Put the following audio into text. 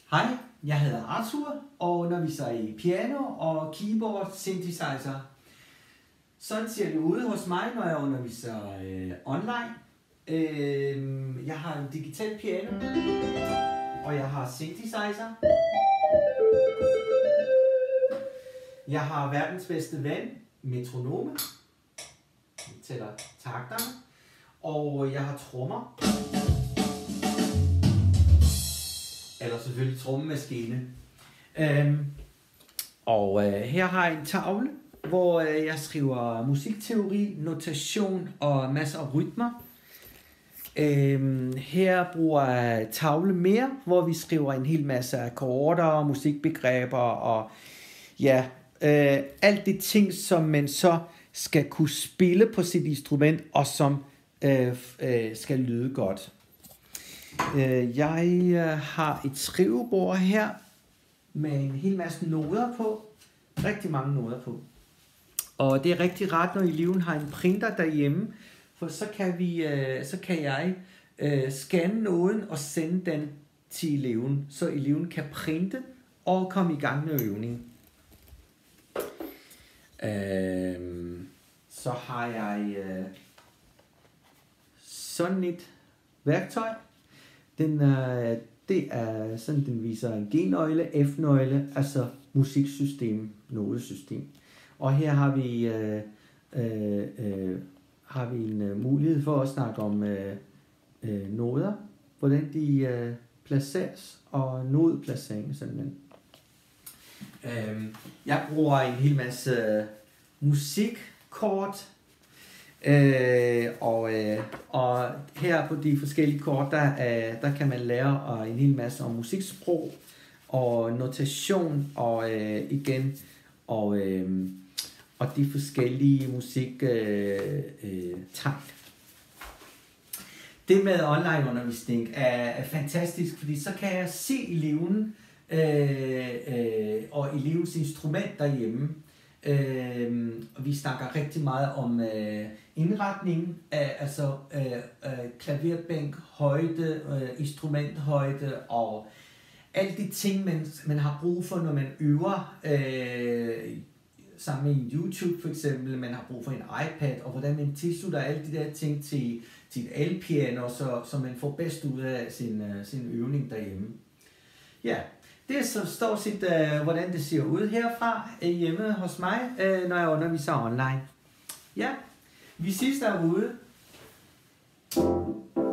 Hej, jeg hedder Arthur og underviser i piano og keyboard synthesizer. Sådan ser det ud hos mig, når jeg underviser online. Jeg har en digital piano, og jeg har synthesizer. Jeg har verdens bedste ven, metronome. Jeg tæller takterne. Og jeg har trommer. Eller selvfølgelig trommemaskine. Her har jeg en tavle, hvor jeg skriver musikteori, notation og masser af rytmer. Her bruger jeg tavle mere, hvor vi skriver en hel masse akkorder, musikbegreber og ja, alt det ting, som man så skal kunne spille på sit instrument, og som skal lyde godt. Jeg har et skrivebord her med en hel masse noder på. Rigtig mange noder på. Og det er rigtig rart, når eleven har en printer derhjemme, for så kan jeg scanne noden og sende den til eleven, så eleven kan printe og komme i gang med øvningen. Så har jeg sådan et værktøj. Det er sådan, den viser en G-nøgle, F-nøgle, altså musiksystem, nodesystem. Og her har vi en mulighed for at snakke om noder, hvordan de placeres, og nodeplacering simpelthen. Jeg bruger en hel masse musikkort, og her på de forskellige kort, der kan man lære en hel masse om musiksprog og notation og og de forskellige musiktegn. Det med onlineundervisning er fantastisk, fordi så kan jeg se eleven og elevens instrument derhjemme. Og vi snakker rigtig meget om indretning, altså klaverbænk, højde, instrumenthøjde og alle de ting, man har brug for, når man øver sammen med en YouTube for eksempel. Man har brug for en iPad, og hvordan man tilslutter alle de der ting til et elpiano, så man får bedst ud af sin øvning derhjemme. Ja. Det er så stort set, hvordan det ser ud herfra hjemme hos mig, når jeg underviser online. Ja, vi ses derude.